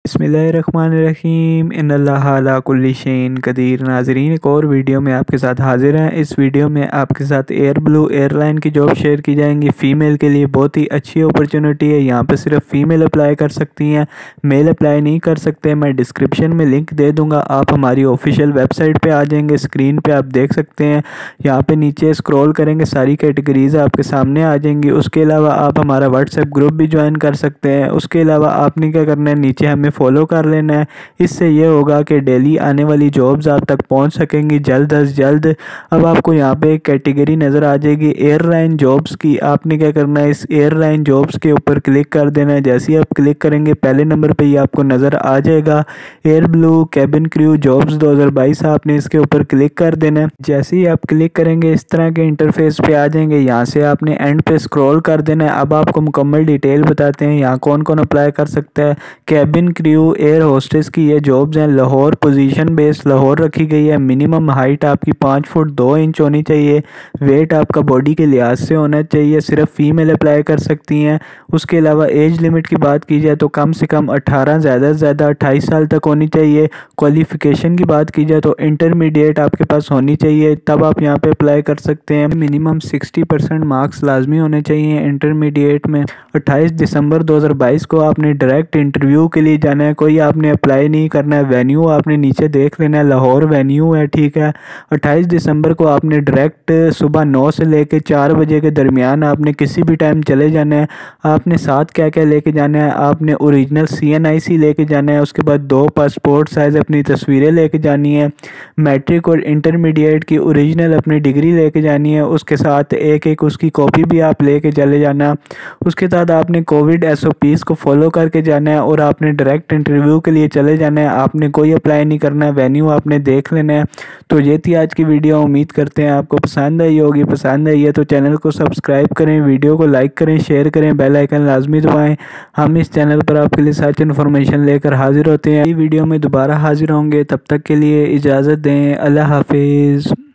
बिस्मिल्लाहिर्रहमानिर्रहीम इन्नल्लाहा अला कुल्ली शैइन कदीर। नाज़रीन, एक और वीडियो में आपके साथ हाजिर हैं। इस वीडियो में आपके साथ एयर ब्लू एयरलाइन की जॉब शेयर की जाएंगी। फ़ीमेल के लिए बहुत ही अच्छी अपॉर्चुनिटी है। यहाँ पे सिर्फ फ़ीमेल अप्लाई कर सकती हैं, मेल अप्लाई नहीं कर सकते। मैं डिस्क्रिप्शन में लिंक दे दूँगा, आप हमारी ऑफिशियल वेबसाइट पर आ जाएंगे। स्क्रीन पर आप देख सकते हैं, यहाँ पर नीचे स्क्रॉल करेंगे, सारी कैटेगरीज़ आपके सामने आ जाएंगी। उसके अलावा आप हमारा व्हाट्सएप ग्रुप भी ज्वाइन कर सकते हैं। उसके अलावा आपने क्या करना है, नीचे हमें फॉलो कर लेना है। इससे ये होगा कि डेली आने वाली जॉब्स आप तक पहुंच सकेंगी जल्द अज जल्द। अब आपको यहाँ पे एक कैटेगरी नज़र आ जाएगी एयरलाइन जॉब्स की। आपने क्या करना है, इस एयरलाइन जॉब्स के ऊपर क्लिक कर देना है। जैसे ही आप क्लिक करेंगे, पहले नंबर पे ही आपको नज़र आ जाएगा air blue cabin crew jobs 2022। आपने इसके ऊपर क्लिक कर देना है। जैसे ही आप क्लिक करेंगे, इस तरह के इंटरफेस पे आ जाएंगे। यहाँ से आपने एंड पे स्क्रॉल कर देना है। अब आपको मुकम्मल डिटेल बताते हैं, यहाँ कौन कौन अप्लाई कर सकता है। कैबिन क्रू एयर होस्टेस की ये जॉब्स हैं। लाहौर, पोजीशन बेस लाहौर रखी गई है। मिनिमम हाइट आपकी 5 फुट 2 इंच होनी चाहिए। वेट आपका बॉडी के लिहाज से होना चाहिए। सिर्फ फीमेल अप्लाई कर सकती हैं। उसके अलावा एज लिमिट की बात की जाए तो कम से कम 18, ज़्यादा से ज़्यादा 28 साल तक होनी चाहिए। क्वालिफ़िकेशन की बात की जाए तो इंटरमीडिएट आपके पास होनी चाहिए, तब आप यहाँ पे अप्लाई कर सकते हैं। मिनिमम 60% मार्क्स लाजमी होने चाहिए इंटरमीडिएट में। 28 दिसंबर 2022 को आपने डायरेक्ट इंटरव्यू के लिए जाना है। कोई आपने अप्लाई नहीं करना है। वेन्यू आपने नीचे देख लेना है, लाहौर वेन्यू है, ठीक है। 28 दिसंबर को आपने डायरेक्ट सुबह 9 से लेकर 4 बजे के दरमियान आपने किसी भी टाइम चले जाना है। आपने साथ क्या क्या लेके जाना है, आपने ओरिजिनल CNIC लेके जाना है। उसके बाद 2 पासपोर्ट साइज़ अपनी तस्वीरें लेके जानी है। मैट्रिक और इंटरमीडिएट की ओरिजिनल अपनी डिग्री लेके जानी है। उसके साथ एक एक उसकी कॉपी भी आप लेके चले जाना। उसके साथ आपने कोविड SOPs को फॉलो करके जाना है और आपने डायरेक्ट इंटरव्यू के लिए चले जाना है। आपने कोई अप्लाई नहीं करना है, वेन्यू आपने देख लेना है। तो ये थी आज की वीडियो। उम्मीद करते हैं आपको पसंद आई होगी। पसंद आई है तो चैनल को सब्सक्राइब करें, वीडियो को लाइक करें, शेयर करें, बेल आइकन लाजमी दबाएं। हम इस चैनल पर आपके लिए सच इन्फॉर्मेशन लेकर हाजिर होते हैं। इस वीडियो में दोबारा हाजिर होंगे, तब तक के लिए इजाज़त दें। अल्लाह हाफिज़।